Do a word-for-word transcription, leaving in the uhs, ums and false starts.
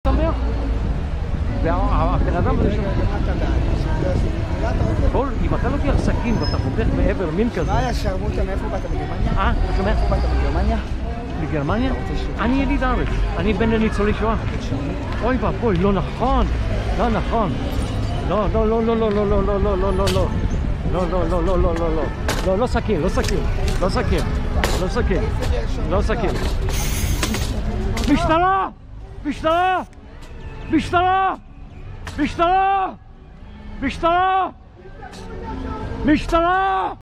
שמח. והבן אדם הזה שם... כל, אם אתה לוקח סכין ואתה חותך בעבר מין כזה... מה היה שרמוטה? מאיפה באת? מגרמניה? אה? אתה שומע? מאיפה באת? מגרמניה? בגרמניה? אני יליד הארץ. אני בן לניצולי שואה. אוי ואבוי, לא נכון. לא נכון. לא, לא, לא, לא, לא, לא, לא, לא, לא, לא, לא, לא. לא, לא, לא, לא, לא, לא, לא. לא, לא סכין, לא סכין. לא סכין. לא סכין. לא סכין. משטרה! משטרה! משטרה! משטרה! משטרה! משטרה!